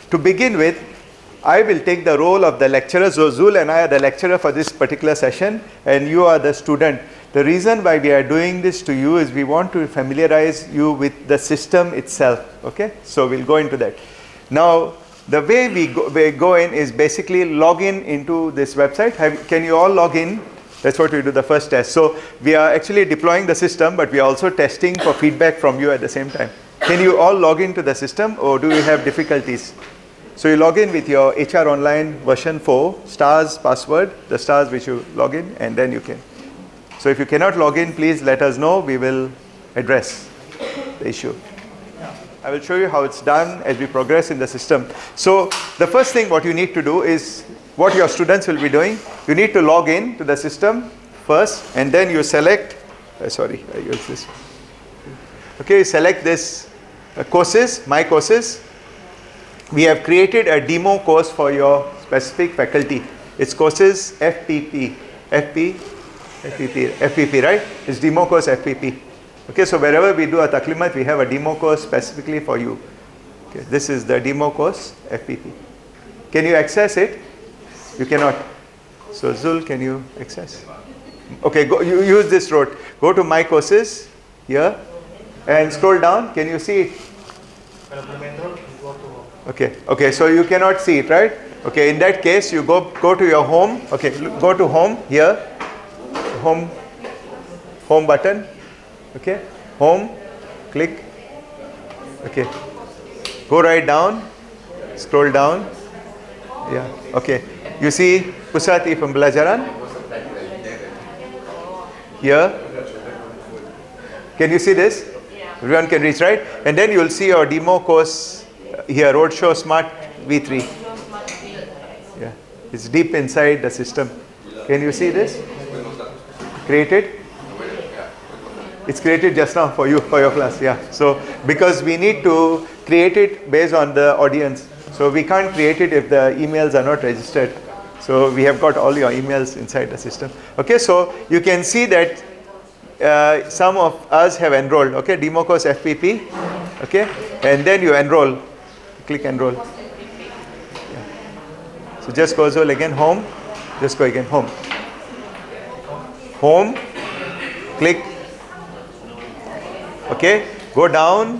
To begin with, I will take the role of the lecturer. So Zul and I are the lecturer for this particular session, and you are the student. The reason why we are doing this to you is we want to familiarize you with the system itself. Okay, so we'll go into that. Now, the way we go in is basically log in into this website. Can you all log in? That's what we do the first test. So we are actually deploying the system, but we are also testing for feedback from you at the same time. Can you all log into the system, or do you have difficulties? So you log in with your HR Online version 4, stars password, the stars which you log in, and then you can. So if you cannot log in, please let us know. We will address the issue. I will show you how it's done as we progress in the system. So the first thing what you need to do is what your students will be doing. You need to log in to the system first, and then you select, sorry, I use this. Okay, select this courses, my courses. We have created a demo course for your specific faculty. It's courses FPP, FPP, right? It's demo course FPP. Okay, so wherever we do a Taklimat, we have a demo course specifically for you. Okay, this is the demo course FPP. Can you access it? You cannot. So Zul, can you access? Okay, go, you use this route. Go to my courses here and scroll down. Can you see it? Okay, okay, so you cannot see it, right? Okay, in that case, you go to your home. Okay, go to home here, home button. Okay, home, click. Okay, go right down, scroll down. Yeah, okay. You see Pusat E Pembelajaran here. Can you see this? Everyone can reach, right? And then you will see your demo course here, Roadshow Smart V3. Yeah, it's deep inside the system. Can you see this? Created? It's created just now for you, for your class. Yeah. So because we need to create it based on the audience. So we can't create it if the emails are not registered. So we have got all your emails inside the system. Okay, so you can see that some of us have enrolled. Okay, demo course FPP. Okay, and then you enroll. Click enroll. Yeah. So just go again home. Just go again home. Home. Click. Okay, go down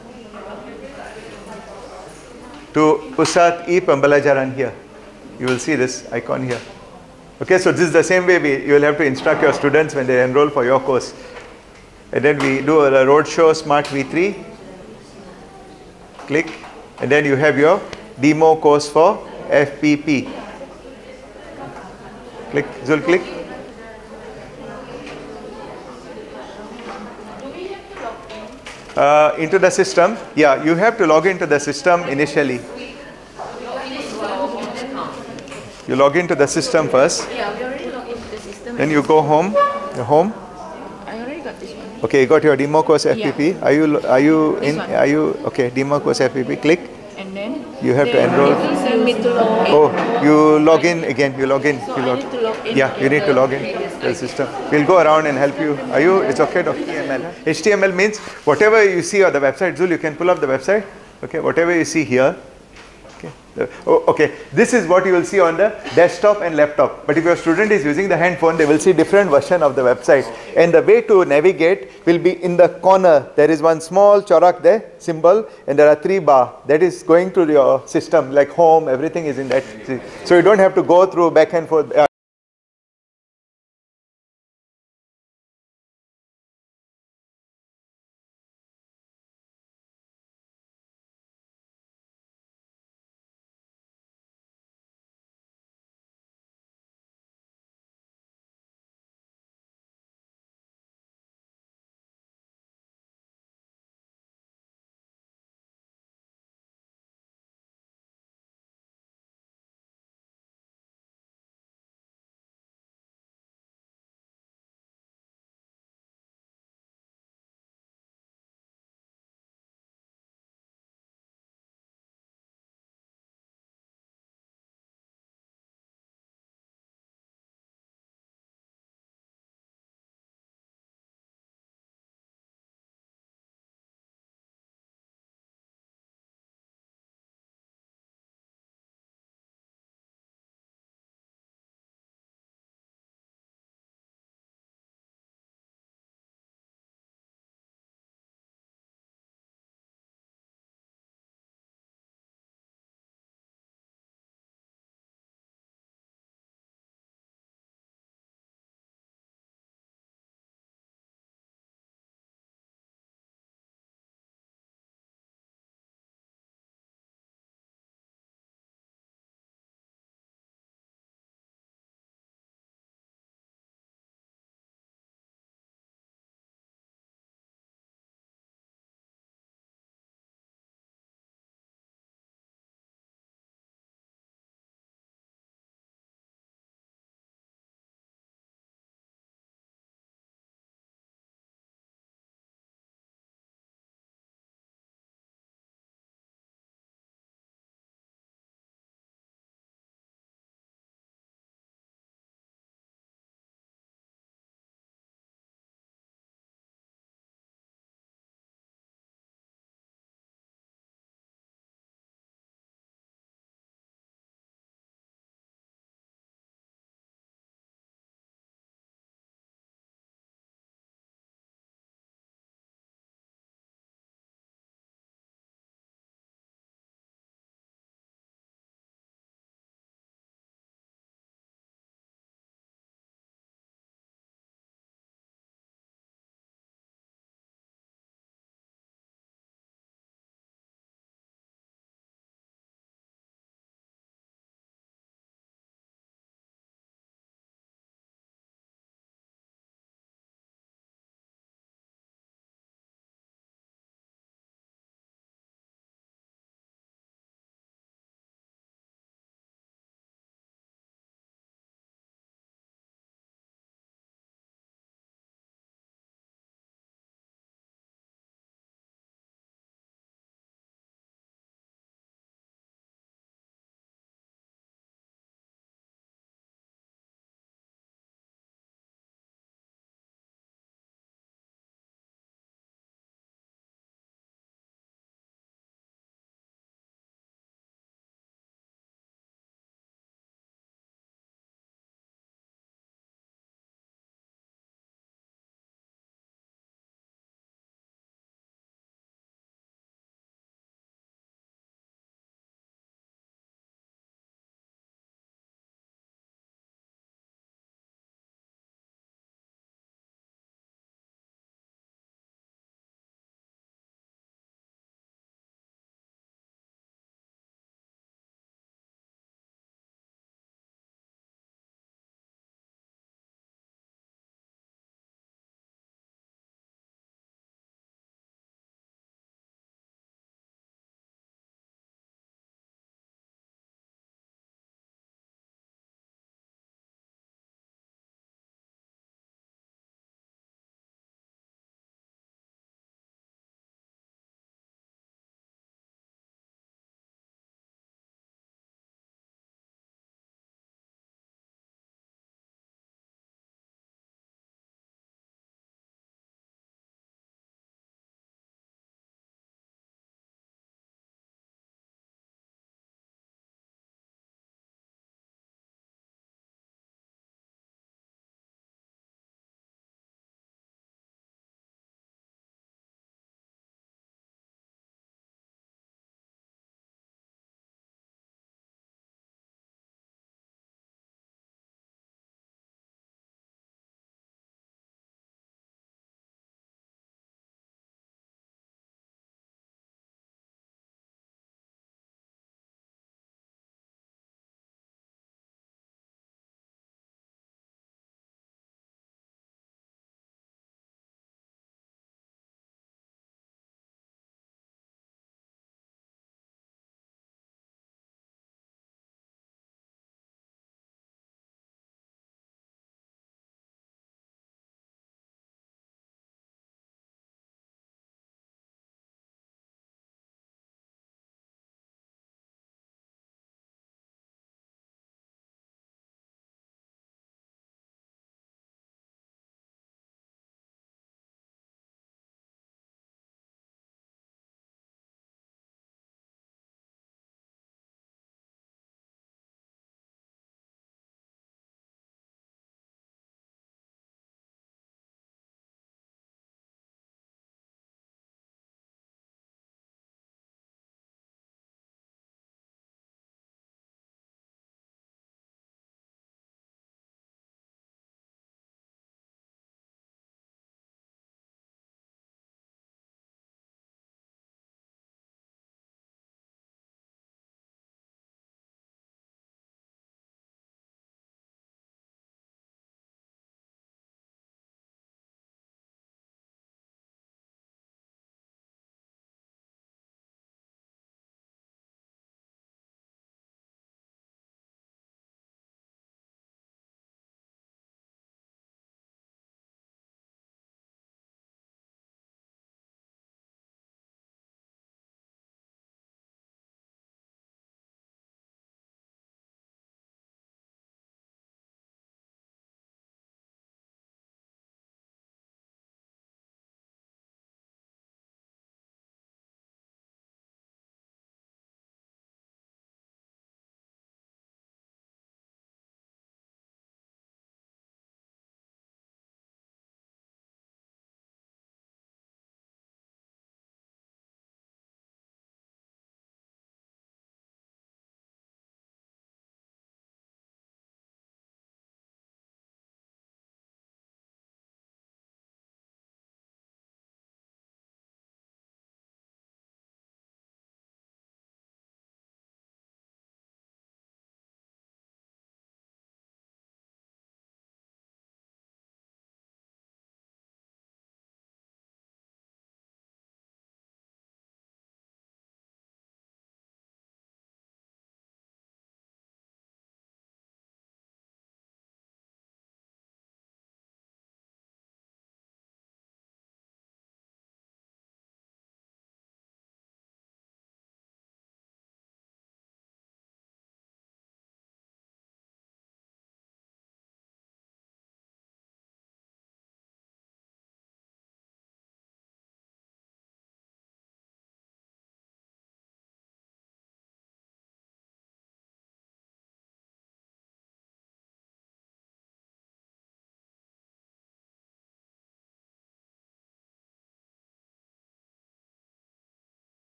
to Pusat E Pembelajaran here. You will see this icon here. Okay, so this is the same way you will have to instruct your students when they enroll for your course. And then we do a Roadshow Smart V3. Click, and then you have your demo course for FPP. Click, Zul, click. Into the system. Yeah, you have to log into the system initially. You log into the system first. Yeah, we already logged into the system. Then you go home. Your home. I already got this one. Okay, you got your demo course FPP. Yeah. Are you in? Are you okay? Demo course FPP. Click. And then You have to enroll. send me to log in. Oh, you log in again. You log in. So You I log. need to log in. Yeah, you need to log in to the system. We'll go around and help you. Are you? It's okay, Dr. HTML. HTML means whatever you see on the website. Zul, you can pull up the website. Okay, whatever you see here. Okay. Okay. This is what you will see on the desktop and laptop. But if your student is using the handphone, they will see different version of the website. And the way to navigate will be in the corner. There is one small chorak there, symbol, and there are 3 bar. That is going to your system, like home, everything is in that. So you don't have to go through back and forth.